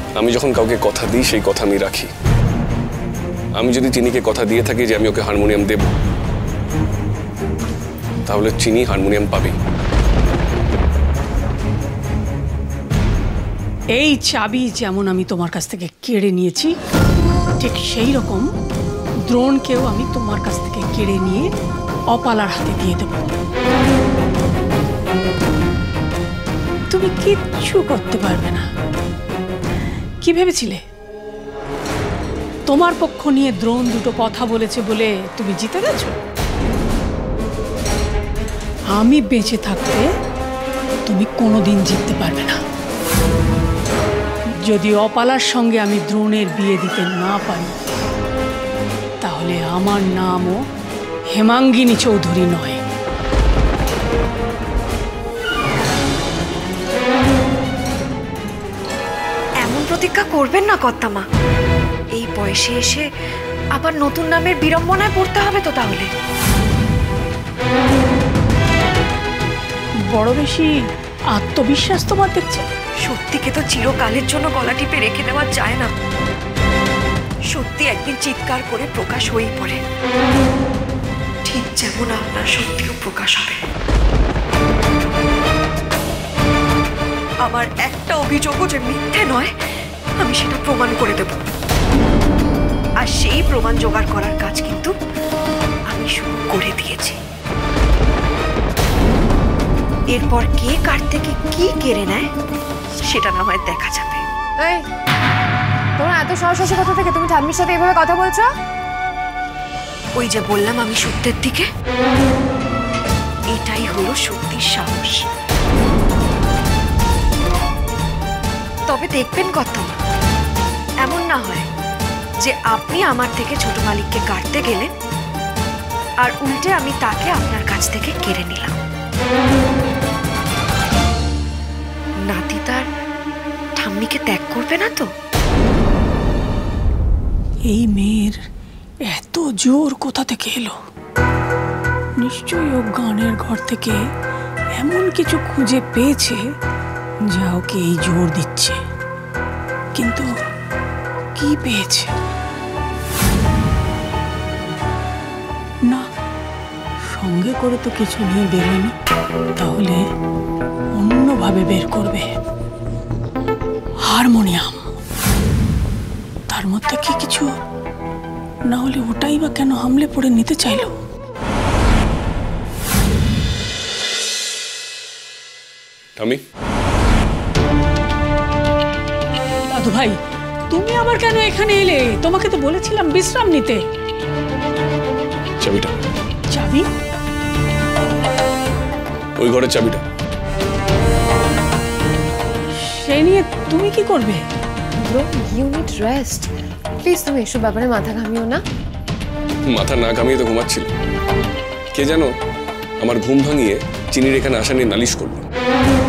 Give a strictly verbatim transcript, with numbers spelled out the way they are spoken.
আমি যখন কাউকে কথা দিই সেই কথা আমি রাখি। আমি যদি চিনিকে কথা দিয়ে থাকি যে আমি ওকে হারমোনিয়াম দেব, তাহলে চিনি হারমোনিয়াম পাবে। এই চাবি যেমন আমি তোমার কাছ থেকে কেড়ে নিয়েছি, ঠিক সেই রকম দ্রোণকেও আমি তোমার কাছ থেকে কেড়ে নিয়ে অপালার হাতে দিয়ে দেব। তুমি কিচ্ছু করতে পারবে না। কি ভেবেছিলে তোমার পক্ষ নিয়ে দ্রোণ দুটো কথা বলেছে বলে তুমি জিতে গেছো? আমি বেঁচে থাকতে তুমি কোনোদিন জিততে পারবে না। যদি অপালার সঙ্গে আমি দ্রোণের বিয়ে দিতে না পারি, তাহলে আমার নামও হেমাঙ্গিনী চৌধুরী নয়। এমন প্রতিজ্ঞা করবেন না কর্তামা। এই বয়সে এসে আবার নতুন নামের বিড়ম্বনায় পড়তে হবে তো তাহলে। বড় বেশি আত্মবিশ্বাস তোমার দেখছি। সত্যিকে তো চিরকালের জন্য গলা টিপে রেখে দেওয়া যায় না। সত্যি একদিন চিৎকার করে প্রকাশ হয়েই পড়ে, ঠিক যেমন আপনার সত্যিও প্রকাশ হবে। আমার একটা অভিযোগও যে মিথ্যে নয়, আমি সেটা প্রমাণ করে দেব। আর সেই প্রমাণ জোগাড় করার কাজ কিন্তু আমি শুরু করে দিয়েছি। এরপর কে কার থেকে কি কেড়ে নেয় সেটা না হয় দেখা যাবে। এই, তোমার এত সাহস কথা থেকে তুমি ঠাম্মির সাথে এভাবে কথা বলছো? ওই যে বললাম আমি সত্যের দিকে, এটাই হলো সত্যির সাহস। তবে দেখবেন কর্তামা, এমন না হয় যে আপনি আমার থেকে ছোট মালিককে কাটতে গেলেন আর উল্টে আমি তাকে আপনার কাছ থেকে কেড়ে নিলাম। নাতি তার ঠাম্মিকে ত্যাগ করবে না তো? এই মেয়ের এত জোর কোথা থেকে এলো? নিশ্চয়ই ও গানের ঘর থেকে এমন কিছু খুঁজে পেয়েছে যা ওকে এই জোর দিচ্ছে। কিন্তু কি পেয়েছে? না, সঙ্গে করে তো কিছু নিয়ে বেরোয়নি, তাহলে অন্যভাবে বের করবে। হারমোনিয়াম, তার মধ্যে কি কিছু? না হলে ওটাই বা কেন হামলে পড়ে নিতে চাইল? আমি দাদু ভাই, তুমি আবার কেন এখানে এলে? তোমাকে তো বলেছিলাম বিশ্রাম নিতে। চাবিটা। চাবি? ওই ঘরের চাবিটা। সেই নিয়ে তুমি কি করবে? You need rest. প্লিজ তুমি এসব ব্যাপারে মাথা ঘামিও না। মাথা না ঘামিয়ে তো ঘুমাচ্ছিল। কে জানো আমার ঘুম ভাঙিয়ে চিনির এখানে আসা নিয়ে নালিশ করলো।